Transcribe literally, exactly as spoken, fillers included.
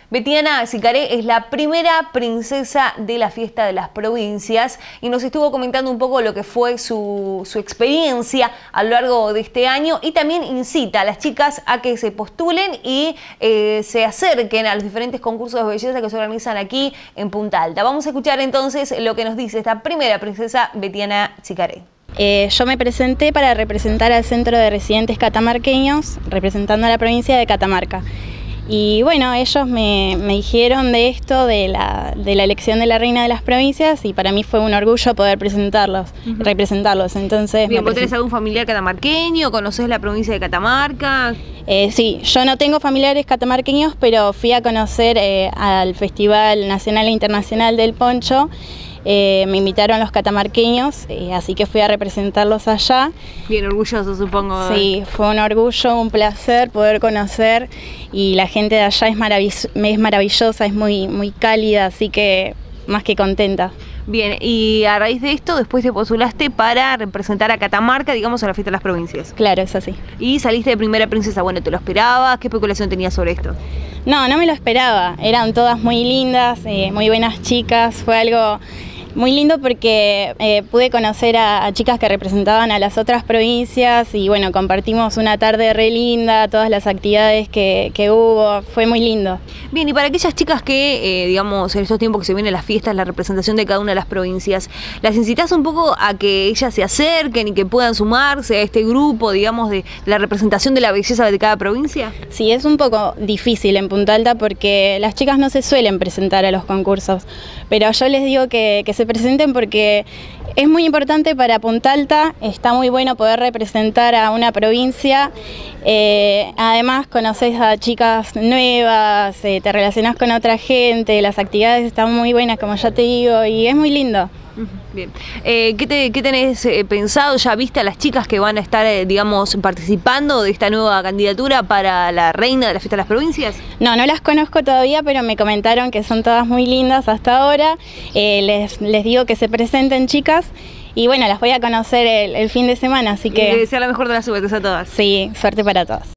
Betiana Sicaré es la primera princesa de la Fiesta de las Provincias y nos estuvo comentando un poco lo que fue su, su experiencia a lo largo de este año, y también incita a las chicas a que se postulen y eh, se acerquen a los diferentes concursos de belleza que se organizan aquí en Punta Alta. Vamos a escuchar entonces lo que nos dice esta primera princesa, Betiana Sicaré. Eh, yo me presenté para representar al Centro de Residentes Catamarqueños, representando a la provincia de Catamarca. Y bueno, ellos me, me dijeron de esto, de la, de la elección de la reina de las provincias, y para mí fue un orgullo poder presentarlos, uh-huh. representarlos. Entonces, bien, ¿vos tenés algún familiar catamarqueño? ¿Conocés la provincia de Catamarca? Eh, sí, yo no tengo familiares catamarqueños, pero fui a conocer eh, al Festival Nacional e Internacional del Poncho. Eh, me invitaron los catamarqueños, eh, así que fui a representarlos allá. Bien orgulloso, supongo. Sí, fue un orgullo, un placer poder conocer, y la gente de allá es, maravill- es maravillosa, es muy, muy cálida, así que más que contenta. Bien, y a raíz de esto, después te postulaste para representar a Catamarca, digamos, a la Fiesta de las Provincias. Claro, es así. Y saliste de primera princesa. Bueno, ¿te lo esperabas? ¿Qué especulación tenías sobre esto? No, no me lo esperaba. Eran todas muy lindas, eh, muy buenas chicas. Fue algo muy lindo porque eh, pude conocer a, a chicas que representaban a las otras provincias, y bueno, compartimos una tarde re linda, todas las actividades que, que hubo, fue muy lindo. Bien, y para aquellas chicas que, eh, digamos, en estos tiempos que se vienen las fiestas, la representación de cada una de las provincias, ¿las incitas un poco a que ellas se acerquen y que puedan sumarse a este grupo, digamos, de la representación de la belleza de cada provincia? Sí, es un poco difícil en Punta Alta porque las chicas no se suelen presentar a los concursos, pero yo les digo que, que se presenten porque es muy importante para Punta Alta. Está muy bueno poder representar a una provincia, eh, además conoces a chicas nuevas, eh, te relacionás con otra gente, las actividades están muy buenas, como ya te digo, y es muy lindo. Bien, eh, ¿qué, te, ¿qué tenés eh, pensado? ¿Ya viste a las chicas que van a estar, eh, digamos, participando de esta nueva candidatura para la reina de la Fiesta de las Provincias? No, no las conozco todavía, pero me comentaron que son todas muy lindas hasta ahora. Eh, les, les digo que se presenten, chicas, y bueno, las voy a conocer el, el fin de semana, así que... Y que sea la mejor de las suertes a todas. Sí, suerte para todas.